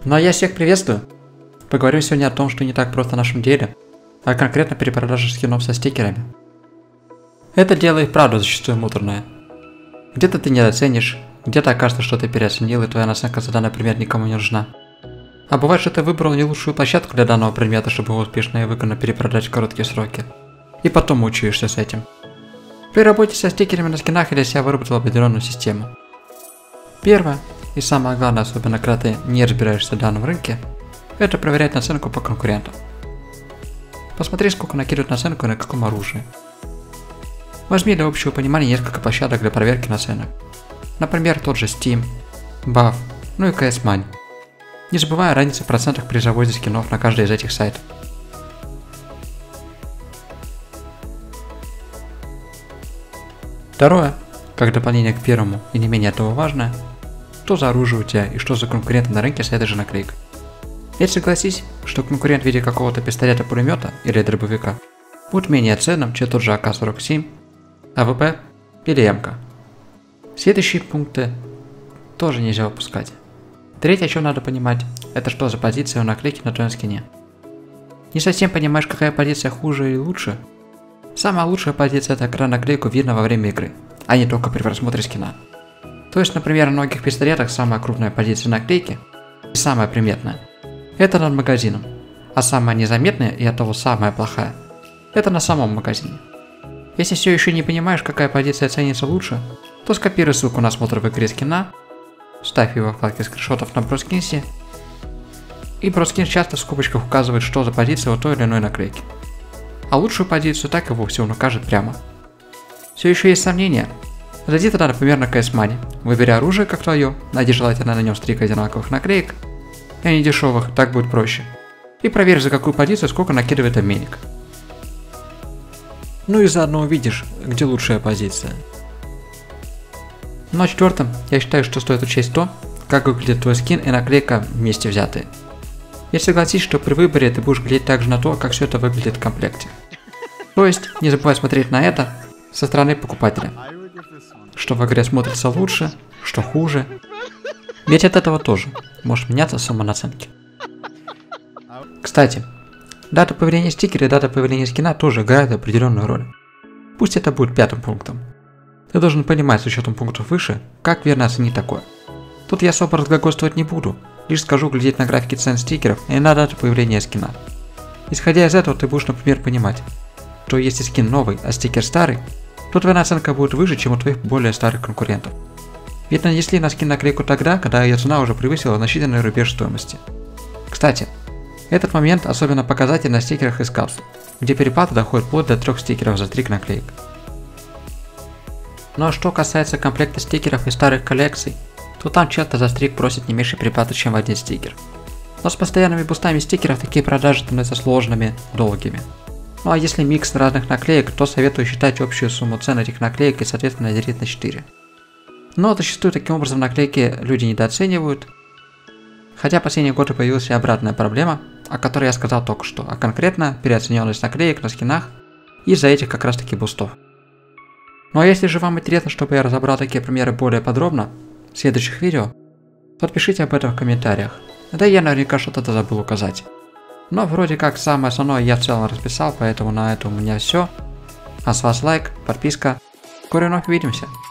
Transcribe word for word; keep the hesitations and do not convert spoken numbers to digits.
Ну а я всех приветствую. Поговорим сегодня о том, что не так просто в нашем деле, а конкретно перепродаже скинов со стикерами. Это дело и правда зачастую муторное. Где-то ты недооценишь, где-то окажется, что ты переоценил, и твоя наценка за данный предмет никому не нужна. А бывает, что ты выбрал не лучшую площадку для данного предмета, чтобы его успешно и выгодно перепродать в короткие сроки. И потом мучаешься с этим. При работе со стикерами на скинах я для себя выработал определенную систему. Первое, и самое главное, особенно когда ты не разбираешься в данном рынке, это проверять наценку по конкурентам. Посмотри, сколько накидывают наценку и на каком оружии. Возьми для общего понимания несколько площадок для проверки наценок. Например, тот же Steam, баф, ну и си эс Money. Не забывая о разнице в процентах при заводе скинов на каждый из этих сайтов. Второе, как дополнение к первому и не менее этого важное, что за оружие у тебя и что за конкуренты на рынке с этой же наклейкой. Ведь согласись, что конкурент в виде какого-то пистолета-пулемета или дробовика будет менее ценным, чем тот же а ка сорок семь, а вэ пэ или эм ка. Следующие пункты тоже нельзя упускать. Третье, о чем надо понимать, это что за позиция у наклейки на твоем скине. Не совсем понимаешь, какая позиция хуже или лучше? Самая лучшая позиция — это когда наклейку видно во время игры, а не только при просмотре скина. То есть, например, на многих пистолетах самая крупная позиция наклейки и самая приметная — это над магазином, а самая незаметная и оттого самая плохая — это на самом магазине. Если все еще не понимаешь, какая позиция ценится лучше, то скопируй ссылку на осмотр в игре скина, ставь его в вкладке скриншотов на BroSkins, и BroSkins часто в скобочках указывает, что за позиция у той или иной наклейки. А лучшую позицию так и вовсе он укажет прямо. Все еще есть сомнения? Зайди тогда, например, на си эс Money, выбери оружие как твое, найди желательно на нем стрик одинаковых наклеек, и они дешевых, так будет проще. И проверь, за какую позицию сколько накидывает обменник. Ну и заодно увидишь, где лучшая позиция. Ну а четвертым, я считаю, что стоит учесть то, как выглядит твой скин и наклейка вместе взятые. И согласись, что при выборе ты будешь глядеть также на то, как все это выглядит в комплекте. То есть, не забывай смотреть на это со стороны покупателя. Что в игре смотрится лучше, что хуже. Ведь от этого тоже может меняться сумма наценки. Кстати, дата появления стикера и дата появления скина тоже играют определенную роль. Пусть это будет пятым пунктом. Ты должен понимать с учетом пунктов выше, как верно оценить такое. Тут я особо разглагольствовать не буду, лишь скажу глядеть на графики цен стикеров и на дату появления скина. Исходя из этого, ты будешь, например, понимать, что если скин новый, а стикер старый, то твоя наценка будет выше, чем у твоих более старых конкурентов. Ведь нанесли на скин наклейку тогда, когда ее цена уже превысила значительный рубеж стоимости. Кстати, этот момент особенно показателен на стикерах из капсул, где перепады доходят вплоть до трех стикеров за стрик наклеек. Ну а что касается комплекта стикеров из старых коллекций, то там часто за стрик просят не меньше перепада, чем в один стикер. Но с постоянными бустами стикеров такие продажи становятся сложными, долгими. Ну а если микс разных наклеек, то советую считать общую сумму цен этих наклеек и соответственно делить на четыре. Но зачастую таким образом наклейки люди недооценивают. Хотя в последние годы появилась и обратная проблема, о которой я сказал только что, а конкретно переоцененность наклеек на скинах из-за этих как раз таки бустов. Ну а если же вам интересно, чтобы я разобрал такие примеры более подробно в следующих видео, то пишите об этом в комментариях. Да и я наверняка что-то забыл указать. Но вроде как самое основное я в целом расписал, поэтому на этом у меня все. А с вас лайк, подписка. Скоро вновь увидимся.